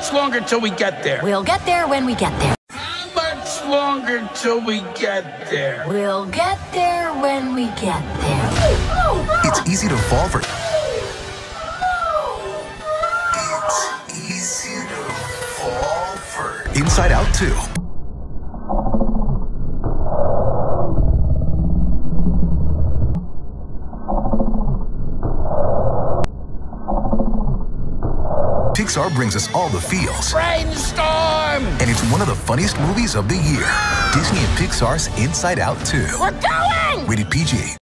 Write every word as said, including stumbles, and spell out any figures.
much longer till we get there? We'll get there when we get there. How much longer till we get there? We'll get there when we get there. It's easy to fall for. It's easy to fall for. Inside Out two. Pixar brings us all the feels. Brainstorm! And it's one of the funniest movies of the year. Disney and Pixar's Inside Out two. We're going! Rated P G.